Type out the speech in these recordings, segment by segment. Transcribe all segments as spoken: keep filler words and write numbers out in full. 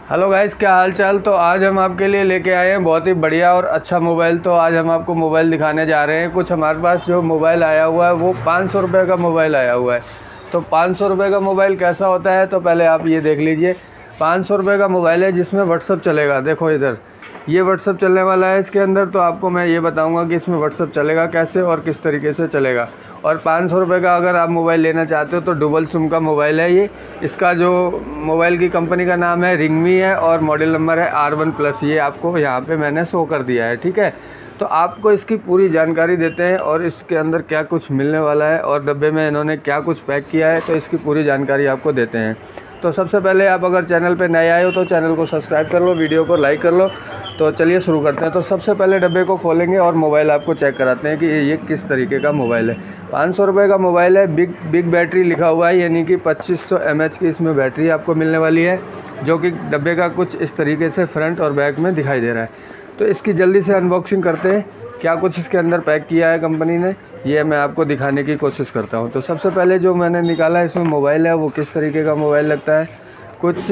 Hello guys, क्या हाल चाल। तो आज हम आपके लिए लेके आए हैं बहुत ही बढ़िया और अच्छा मोबाइल। तो आज हम आपको मोबाइल दिखाने जा रहे हैं। कुछ हमारे पास जो मोबाइल आया हुआ है वो पाँच सौ रुपये का मोबाइल आया हुआ है। तो पाँच सौ रुपये का मोबाइल कैसा होता है, तो पहले आप ये देख लीजिए। पाँच सौ रुपये का मोबाइल है जिसमें व्हाट्सअप चलेगा। देखो इधर ये व्हाट्सअप चलने वाला है इसके अंदर। तो आपको मैं ये बताऊंगा कि इसमें व्हाट्सअप चलेगा कैसे और किस तरीके से चलेगा। और पाँच सौ रुपये का अगर आप मोबाइल लेना चाहते हो तो डुबल सिम का मोबाइल है ये। इसका जो मोबाइल की कंपनी का नाम है रिंगमी है और मॉडल नंबर है आर वन प्लस। ये आपको यहाँ पे मैंने शो कर दिया है, ठीक है। तो आपको इसकी पूरी जानकारी देते हैं और इसके अंदर क्या कुछ मिलने वाला है और डब्बे में इन्होंने क्या कुछ पैक किया है, तो इसकी पूरी जानकारी आपको देते हैं। तो सबसे पहले आप अगर चैनल पे नए आए हो तो चैनल को सब्सक्राइब कर लो, वीडियो को लाइक कर लो। तो चलिए शुरू करते हैं। तो सबसे पहले डब्बे को खोलेंगे और मोबाइल आपको चेक कराते हैं कि ये किस तरीके का मोबाइल है। पाँच सौ रुपये का मोबाइल है। बिग बिग बैटरी लिखा हुआ है, यानी कि पच्चीस सौ एम एच की इसमें बैटरी आपको मिलने वाली है, जो कि डब्बे का कुछ इस तरीके से फ्रंट और बैक में दिखाई दे रहा है। तो इसकी जल्दी से अनबॉक्सिंग करते हैं। क्या कुछ इसके अंदर पैक किया है कंपनी ने, ये मैं आपको दिखाने की कोशिश करता हूँ। तो सबसे पहले जो मैंने निकाला इसमें मोबाइल है वो किस तरीके का मोबाइल लगता है। कुछ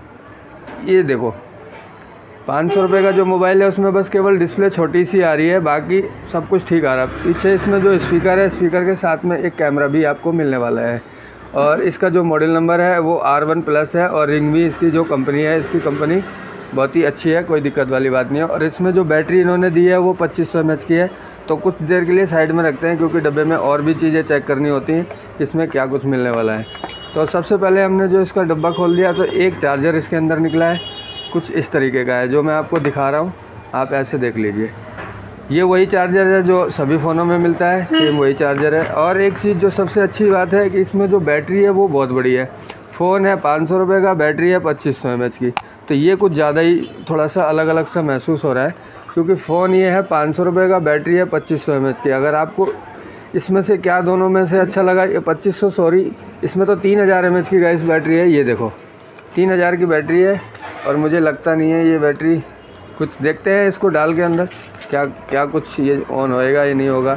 ये देखो, पाँच सौ रुपये का जो मोबाइल है उसमें बस केवल डिस्प्ले छोटी सी आ रही है, बाकी सब कुछ ठीक आ रहा है। पीछे इसमें जो स्पीकर है, स्पीकर के साथ में एक कैमरा भी आपको मिलने वाला है। और इसका जो मॉडल नंबर है वो आर वन प्लस है और रिंगमी इसकी जो कंपनी है, इसकी कंपनी बहुत ही अच्छी है, कोई दिक्कत वाली बात नहीं है। और इसमें जो बैटरी इन्होंने दी है वो पच्चीस सौ एम एच की है। तो कुछ देर के लिए साइड में रखते हैं क्योंकि डब्बे में और भी चीज़ें चेक करनी होती हैं, इसमें क्या कुछ मिलने वाला है। तो सबसे पहले हमने जो इसका डब्बा खोल दिया तो एक चार्जर इसके अंदर निकला है, कुछ इस तरीके का है जो मैं आपको दिखा रहा हूँ। आप ऐसे देख लीजिए, ये वही चार्जर है जो सभी फ़ोनों में मिलता है, सेम वही चार्जर है। और एक चीज़ जो सबसे अच्छी बात है कि इसमें जो बैटरी है वो बहुत बड़ी है। फ़ोन है पाँच सौ रुपये का, बैटरी है पच्चीस सौ एम एच की। तो ये कुछ ज़्यादा ही थोड़ा सा अलग अलग सा महसूस हो रहा है, क्योंकि फ़ोन ये है पाँच सौ रुपये का, बैटरी है पच्चीस सौ एम एच की। अगर आपको इसमें से क्या दोनों में से अच्छा लगा, ये पच्चीस सौ सॉरी इसमें तो तीन हज़ार एम एच की गाइस बैटरी है। ये देखो तीन हज़ार की बैटरी है और मुझे लगता नहीं है ये बैटरी, कुछ देखते हैं इसको डाल के अंदर क्या क्या कुछ ये ऑन होएगा या नहीं होगा।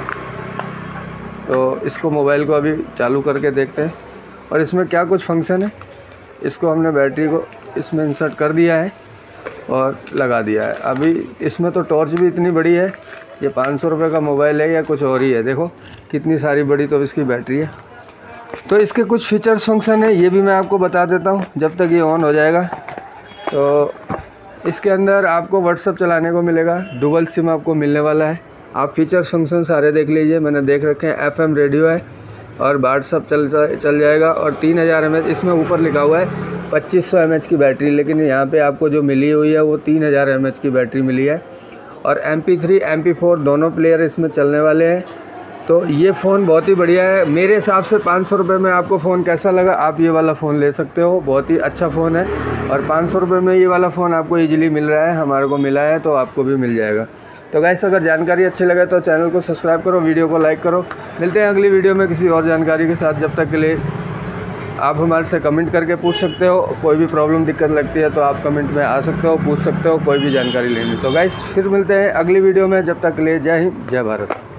तो इसको मोबाइल को अभी चालू करके देखते हैं और इसमें क्या कुछ फंक्शन है। इसको हमने बैटरी को इसमें इंसर्ट कर दिया है और लगा दिया है। अभी इसमें तो टॉर्च भी इतनी बड़ी है, ये पाँच सौ रुपये का मोबाइल है या कुछ और ही है। देखो कितनी सारी बड़ी तो इसकी बैटरी है। तो इसके कुछ फीचर्स फंक्शन है ये भी मैं आपको बता देता हूँ जब तक ये ऑन हो जाएगा। तो इसके अंदर आपको व्हाट्सअप चलाने को मिलेगा, डुबल सिम आपको मिलने वाला है। आप फीचर्स फंक्शन सारे देख लीजिए, मैंने देख रखे हैं। एफ एम रेडियो है और व्हाट्सअप चल चल जाएगा। और तीन हज़ार एम एच इसमें ऊपर लिखा हुआ है पच्चीस सौ एम एच की बैटरी, लेकिन यहाँ पे आपको जो मिली हुई है वो तीन हज़ार एम एच की बैटरी मिली है। और M P three M P four दोनों प्लेयर इसमें चलने वाले हैं। तो ये फ़ोन बहुत ही बढ़िया है मेरे हिसाब से। पाँच सौ रुपये में आपको फ़ोन कैसा लगा, आप ये वाला फ़ोन ले सकते हो, बहुत ही अच्छा फ़ोन है। और पाँच सौ रुपये में ये वाला फ़ोन आपको इजीली मिल रहा है, हमारे को मिला है तो आपको भी मिल जाएगा। तो गाइस अगर जानकारी अच्छी लगे तो चैनल को सब्सक्राइब करो, वीडियो को लाइक करो। मिलते हैं अगली वीडियो में किसी और जानकारी के साथ। जब तक के लिए आप हमारे से कमेंट करके पूछ सकते हो, कोई भी प्रॉब्लम दिक्कत लगती है तो आप कमेंट में आ सकते हो, पूछ सकते हो कोई भी जानकारी लेनी। तो गाइस फिर मिलते हैं अगली वीडियो में, जब तक के लिए जय हिंद जय भारत।